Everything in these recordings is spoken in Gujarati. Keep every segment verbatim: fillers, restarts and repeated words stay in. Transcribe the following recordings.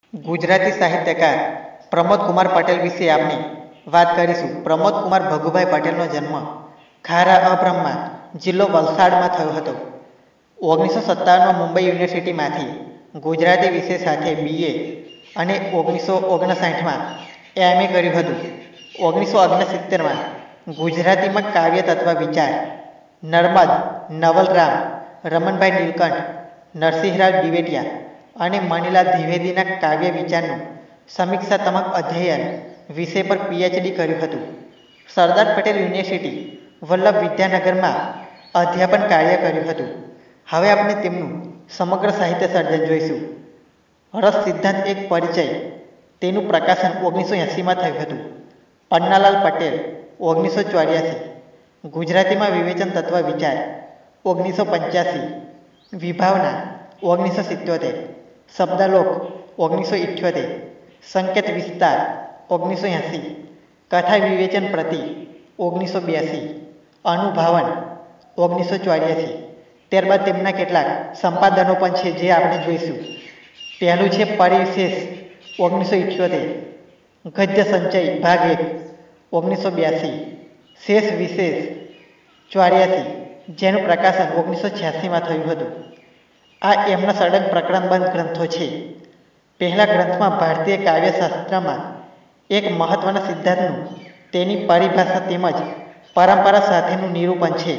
ગુજરાતી સાહિત્યકાર પ્રમોદ કુમાર પટેલ વિશે આપણે વાત કરીશું. પ્રમોદ કુમાર ભગુભાઈ પટેલનો જન્મ ખારા અબ્રહ્મા, જિલ્લો વલસાડમાં થયો હતો. ઓગણીસો સત્તાવનમાં મુંબઈ યુનિવર્સિટીમાંથી ગુજરાતી વિષય સાથે બીએ અને ઓગણીસો ઓગણસાઠમાં એમએ કર્યું હતું. ઓગણીસો ઓગણસિત્તેરમાં ગુજરાતીમાં કાવ્ય તત્વ વિચાર, નર્મદ, નવલરામ, રમણભાઈ નીલકંઠ, નરસિંહરાવ દિવેટિયા અને મણિલાલ દ્વિવેદીના કાવ્ય વિચારનું સમીક્ષાત્મક અધ્યયન વિષય પર પીએચડી કર્યું હતું. સરદાર પટેલ યુનિવર્સિટી, વલ્લભ વિદ્યાનગરમાં અધ્યાપન કાર્ય કર્યું હતું. હવે આપણે તેમનું સમગ્ર સાહિત્ય સર્જન જોઈશું. રસ સિદ્ધાંત એક પરિચય, તેનું પ્રકાશન ઓગણીસો એંસીમાં થયું હતું. પન્નાલાલ પટેલ, ઓગણીસો ચોર્યાસી. ગુજરાતીમાં વિવેચન તત્વ વિચાર, ઓગણીસો પંચ્યાસી. વિભાવના, ઓગણીસો સિત્યોતેર. શબ્દાલોક, ઓગણીસો ઇઠ્યોતેર. સંકેત વિસ્તાર, ઓગણીસો એંસી. કથા વિવેચન પ્રતિ, ઓગણીસો બ્યાસી. અનુભાવન, ઓગણીસો ચોર્યાસી. ત્યારબાદ તેમના કેટલાક સંપાદનો પણ છે જે આપણે જોઈશું. પહેલું છે પરિશેષ, ઓગણીસો ઇઠ્યોતેર. ગદ્ય સંચય ભાગ એક, ઓગણીસો બ્યાસી. શેષ વિશેષ, ચોર્યાસી, જેનું પ્રકાશન ઓગણીસો છ્યાસીમાં થયું હતું. આ એમના સળંગ પ્રકરણબદ્ધ ગ્રંથો છે. પહેલા ગ્રંથમાં ભારતીય કાવ્યશાસ્ત્રમાં એક મહત્વના સિદ્ધાંતનું તેની પરિભાષા તેમજ પરંપરા સાથેનું નિરૂપણ છે.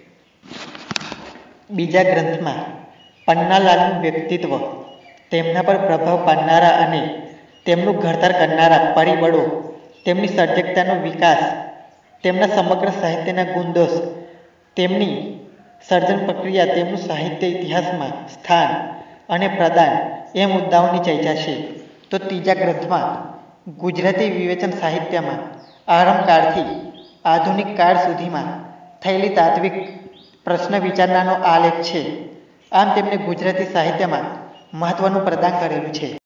બીજા ગ્રંથમાં પન્નાલાલનું વ્યક્તિત્વ, તેમના પર પ્રભાવ પાડનારા અને તેમનું ઘડતર કરનારા પરિબળો, તેમની સર્જકતાનો વિકાસ, તેમના સમગ્ર સાહિત્યના ગુણદોષ, તેમની સર્જન પ્રક્રિયા, તેમનું સાહિત્ય ઇતિહાસમાં સ્થાન અને પ્રદાન એ મુદ્દાઓની ચર્ચા છે. તો ત્રીજા ગ્રંથમાં ગુજરાતી વિવેચન સાહિત્યમાં આરંભકાળથી આધુનિક કાળ સુધીમાં થયેલી તાત્વિક પ્રશ્ન વિચારણાનો આલેખ છે. આમ તેમણે ગુજરાતી સાહિત્યમાં મહત્વનું પ્રદાન કરેલું છે.